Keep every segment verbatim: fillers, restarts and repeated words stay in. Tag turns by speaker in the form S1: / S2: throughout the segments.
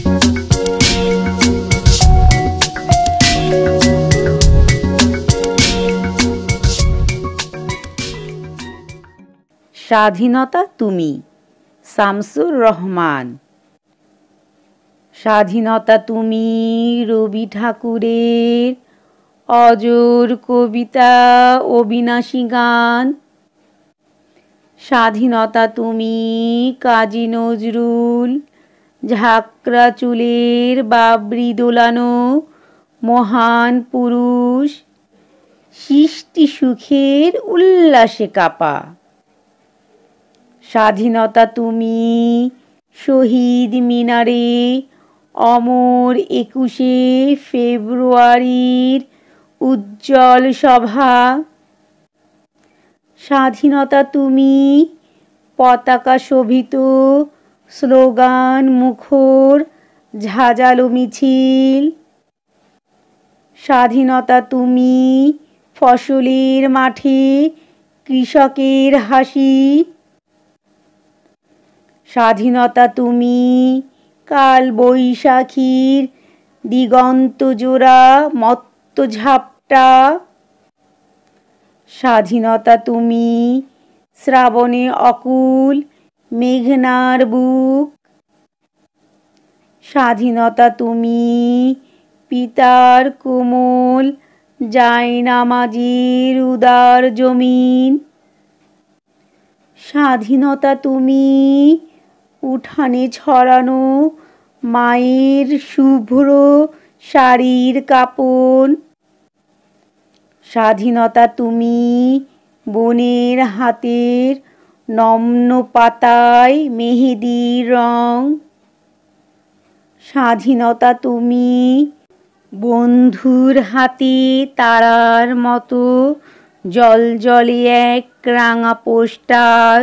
S1: স্বাধীনতা তুমি, শামসুর রহমান। স্বাধীনতা তুমি রবি ঠাকুরের অজর কবিতা, অবিনাশী গান। স্বাধীনতা তুমি কাজী নজরুল, ঝাঁকড়া চুলের বাবরি দোলানো মহান পুরুষ, সৃষ্টি সুখের উল্লাসে কাপা। স্বাধীনতা তুমি শহীদ মিনারে অমর একুশে ফেব্রুয়ারির উজ্জ্বল সভা। স্বাধীনতা তুমি পতাকা শোভিত স্লোগান মুখর ঝাঁঝালো মিছিল। স্বাধীনতা তুমি ফসলের মাঠে কৃষকের হাসি। স্বাধীনতা তুমি কাল বৈশাখীর দিগন্ত জোড়া মত্ত ঝাপটা। স্বাধীনতা তুমি শ্রাবণে অকুল মেঘনার বুক। স্বাধীনতা তুমি পিতার কোমল জায়নামাজের উদার জমিন। স্বাধীনতা তুমি উঠানে ছড়ানো মায়ের শুভ্র শাড়ির কাপন। স্বাধীনতা তুমি বোনের হাতের নগ্ন পাতায় মেহেদির রং। স্বাধীনতা তুমি বন্ধুর হাতে তারার মতো জলজলে এক রাঙা পোস্টার।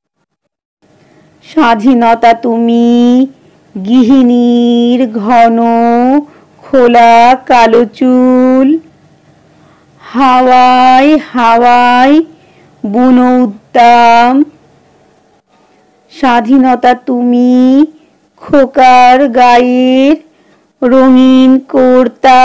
S1: স্বাধীনতা তুমি গৃহিণীর ঘন খোলা কালো চুল, হাওয়ায় হাওয়ায় বুনো উদ্দাম। স্বাধীনতা তুমি খোকার গায়ের রঙিন কুর্তা,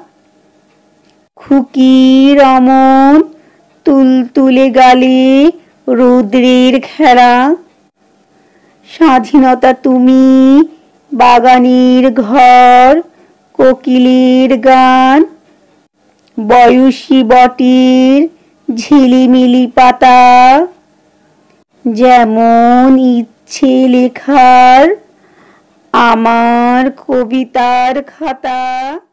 S1: খুকির অমন তুলতুলে গালে রৌদ্রের খেলা। স্বাধীনতা তুমি বাগানের ঘর, কোকিলের গান, বয়সী বটের ঝিলিমিলি পাতা। যেমন ইচ্ছে লেখার আমার কবিতার খাতা।